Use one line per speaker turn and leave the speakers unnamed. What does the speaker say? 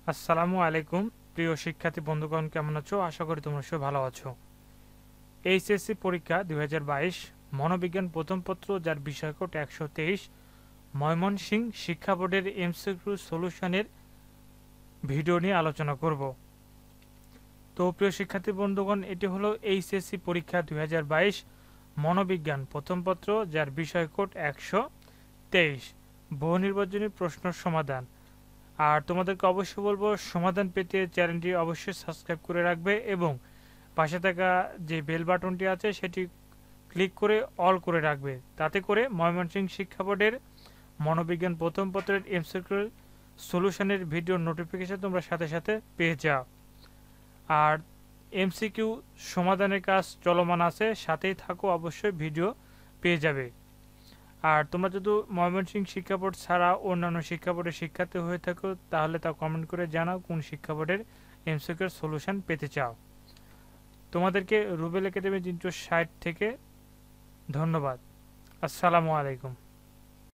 আসসালামু আলাইকুম প্রিয় শিক্ষার্থী বন্ধুগণ, কেমন আছো? আশা করি তোমরা সবাই ভালো আছো। এইচএসসি পরীক্ষা 2022 মনোবিজ্ঞান প্রথম পত্র, যার বিষয়কোড 123, ময়মনসিংহ শিক্ষা বোর্ডের এমসিকিউ সলিউশনের ভিডিও নিয়ে আলোচনা করব। তো প্রিয় শিক্ষার্থী বন্ধুগণ, এটি হলো এইচএসসি পরীক্ষা 2022 মনোবিজ্ঞান প্রথম পত্র, যার বিষয়কোড 123, বহু নির্বাচনী প্রশ্ন সমাধান। আর তোমাদেরকে অবশ্যই বলবো, সমাধান পেতে চ্যানেলটি অবশ্যই সাবস্ক্রাইব করে রাখবে এবং পাশে থাকা যে বেল বাটনটি আছে সেটি ক্লিক করে অল করে রাখবে। তাতে করে ময়মনসিংহ শিক্ষা বোর্ডের মনোবিজ্ঞান প্রথম পত্রের এমসিকিউ সলিউশনের ভিডিও নোটিফিকেশন তোমরা সাথে সাথে পেয়ে যাও। আর এমসিকিউ সমাধানের কাজ চলমান আছে, সাথেই থাকো, অবশ্যই ভিডিও পেয়ে যাবে। আর তোমরা যদি ময়মনসিংহ শিক্ষা বোর্ড ছাড়া অন্যান্য শিক্ষা বোর্ডের শিক্ষার্থী হয়ে থাকো, তাহলে তা কমেন্ট করে জানাও কোন শিক্ষা বোর্ডের এমসিকিউর সলিউশন পেতে চাও। তোমাদেরকে রুবেল একাডেমি 360 থেকে ধন্যবাদ। আসসালামু আলাইকুম।